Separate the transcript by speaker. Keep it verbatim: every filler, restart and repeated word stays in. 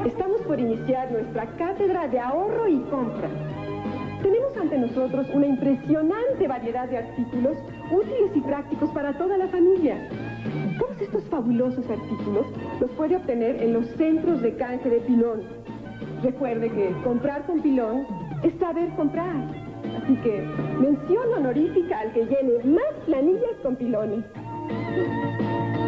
Speaker 1: Estamos por iniciar nuestra cátedra de ahorro y compra. Tenemos ante nosotros una impresionante variedad de artículos útiles y prácticos para toda la familia. Todos estos fabulosos artículos los puede obtener en los centros de canje de Pilón. Recuerde que comprar con Pilón es saber comprar. Así que mención honorífica al que llene más planillas con Pilones.